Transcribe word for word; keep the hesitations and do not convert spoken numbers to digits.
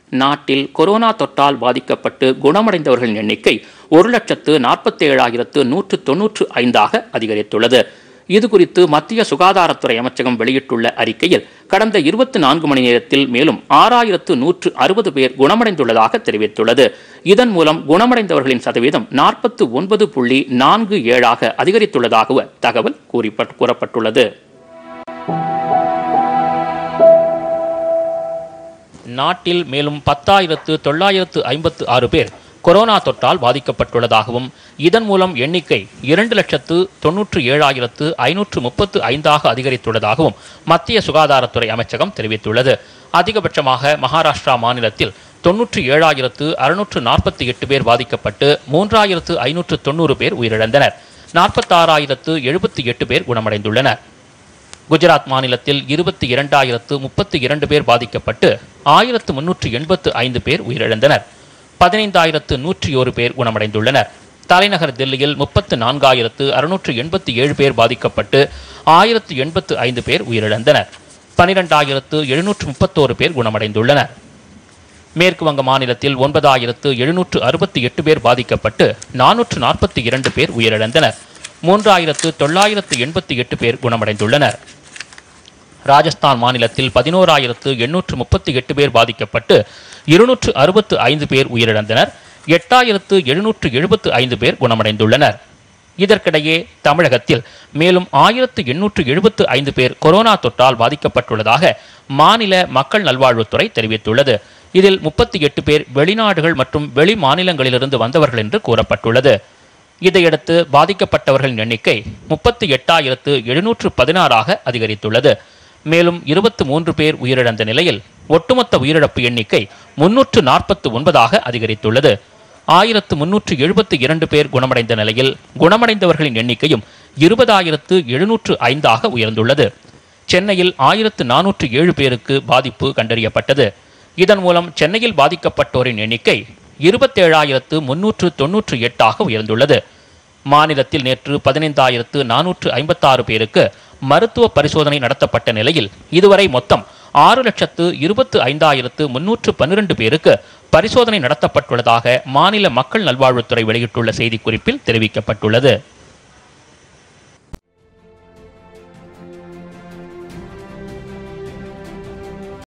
நாட்டில் கொரோனா தொற்றால் பாதிக்கப்பட்டு குணமடைந்தவர்களின் எண்ணிக்கை ஒரு லட்சத்து நாற்பத்தி ஏழாயிரத்து நூற்று தொன்னூற்று ஐந்தாக அதிகரித்துள்ளது. இதுகுறித்து மத்திய சுகாதாரத்துறை அமைச்சகம் வெளியிட்டுள்ள அறிக்கையில் கடந்த இருபத்தி நான்கு மணி நேரத்தில் மேலும் ஆறாயிரத்து நூற்று அறுபது பேர் குணமடைந்துள்ளதாக தெரிவித்துள்ளது. இதன் மூலம் குணமடைந்தவர்களின் சதவீதம் நாற்பத்தி ஒன்பது புள்ளி நான்கு ஏழாக அதிகரித்துள்ளதாக தகவல் கூறப்பட்டுள்ளது. நாட்டில் மேலும் பத்தாயிரத்து தொள்ளாயிரத்து ஐம்பத்து ஆறு பேர் கொரோனா தொற்றால் பாதிக்கப்பட்டுள்ளதாகவும் இதன் மூலம் எண்ணிக்கை இரண்டு லட்சத்து தொன்னூற்று ஏழாயிரத்து ஐநூற்று முப்பத்து ஐந்தாக அதிகரித்துள்ளதாகவும் மத்திய சுகாதாரத்துறை அமைச்சகம் தெரிவித்துள்ளது. அதிகபட்சமாக மகாராஷ்டிரா மாநிலத்தில் தொன்னூற்று ஏழாயிரத்து அறுநூற்று நாற்பத்தி எட்டு பேர் பாதிக்கப்பட்டு மூன்றாயிரத்து ஐநூற்று தொண்ணூறு பேர் உயிரிழந்தனர். நாற்பத்தாறாயிரத்து எழுபத்தி எட்டு பேர் குணமடைந்துள்ளனர். குஜராத் மாநிலத்தில் இருபத்தி இரண்டாயிரத்து முப்பத்தி இரண்டு பேர் பாதிக்கப்பட்டு ஆயிரத்து முன்னூற்று எண்பத்து ஐந்து பேர் உயிரிழந்தனர். பதினைந்தாயிரத்து நூற்றி ஒரு பேர் குணமடைந்துள்ளனர். தலைநகர் தில்லியில் முப்பத்து நான்காயிரத்து அறுநூற்று எண்பத்தி ஏழு பேர் பாதிக்கப்பட்டு ஆயிரத்து எண்பத்து ஐந்து பேர் உயிரிழந்தனர். பனிரெண்டாயிரத்து எழுநூற்று முப்பத்தோரு பேர் குணமடைந்துள்ளனர். மேற்கு வங்க மாநிலத்தில் ஒன்பதாயிரத்து எழுநூற்று அறுபத்தி எட்டு பேர் பாதிக்கப்பட்டு நானூற்று நாற்பத்தி இரண்டு பேர் உயிரிழந்தனர். மூன்றாயிரத்து தொள்ளாயிரத்து எண்பத்தி எட்டு பேர் குணமடைந்துள்ளனர். ராஜஸ்தான் மாநிலத்தில் பதினோராயிரத்து எண்ணூற்று முப்பத்தி எட்டு பேர் பாதிக்கப்பட்டு இருநூற்று அறுபத்து ஐந்து பேர் உயிரிழந்தனர். எட்டாயிரத்து எழுநூற்று எழுபத்து ஐந்து பேர் குணமடைந்துள்ளனர். இதற்கிடையே தமிழகத்தில் மேலும் ஆயிரத்து எண்ணூற்று எழுபத்து ஐந்து பேர் கொரோனா தொற்றால் பாதிக்கப்பட்டுள்ளதாக மாநில மக்கள் நல்வாழ்வுத்துறை தெரிவித்துள்ளது. இதில் முப்பத்தி எட்டு பேர் வெளிநாடுகள் மற்றும் வெளி மாநிலங்களிலிருந்து வந்தவர்கள் என்று கூறப்பட்டுள்ளது. இதையடுத்து பாதிக்கப்பட்டவர்களின் எண்ணிக்கை முப்பத்தி எட்டாயிரத்து எழுநூற்று பதினாறாக அதிகரித்துள்ளது. மேலும் இருபத்தி மூன்று பேர் உயிரிழந்த நிலையில் ஒட்டுமொத்த உயிரிழப்பு எண்ணிக்கை முன்னூற்று நாற்பத்தி ஒன்பதாக அதிகரித்துள்ளது. ஆயிரத்து முன்னூற்று எழுபத்தி இரண்டு பேர் குணமடைந்த நிலையில் குணமடைந்தவர்களின் எண்ணிக்கையும் இருபதாயிரத்து எழுநூற்று ஐந்தாக உயர்ந்துள்ளது. சென்னையில் ஆயிரத்து நானூற்று ஏழு பேருக்கு பாதிப்பு கண்டறியப்பட்டது. இதன் மூலம் சென்னையில் பாதிக்கப்பட்டோரின் எண்ணிக்கை இருபத்தேழாயிரத்து முன்னூற்று தொன்னூற்று எட்டாக உயர்ந்துள்ளது. மாநிலத்தில் நேற்று பதினைந்தாயிரத்து நானூற்று ஐம்பத்தாறு பேருக்கு மருத்துவ பரிசோதனை நடத்தப்பட்ட நிலையில் இதுவரை மொத்தம் ஆறு லட்சத்து இருபத்து ஐந்தாயிரத்து முன்னூற்று பன்னிரண்டு பேருக்கு பரிசோதனை நடத்தப்பட்டுள்ளதாக மாநில மக்கள் நல்வாழ்வுத்துறை வெளியிட்டுள்ள செய்திக்குறிப்பில் தெரிவிக்கப்பட்டுள்ளது.